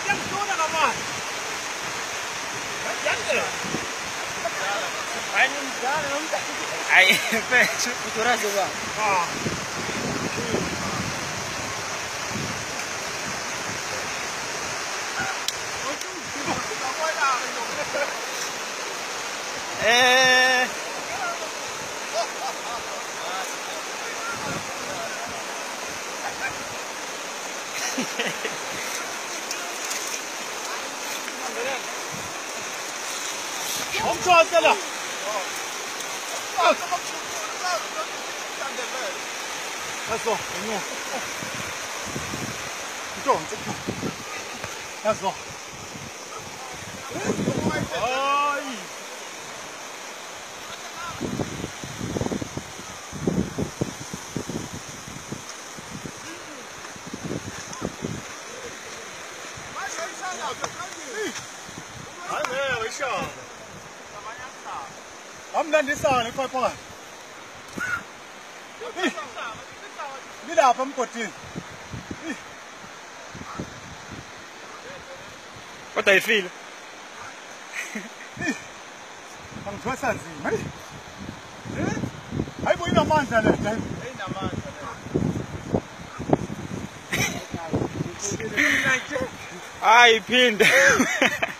Ai, penso cultura juga. 엄청 안 세다. 됐어. 너무. 이쪽. 됐어. 아이. 왜笑？我们你上你快快！你打分过去。 What do you feel? 放车三十没？还不那慢着呢，真。 I pinned.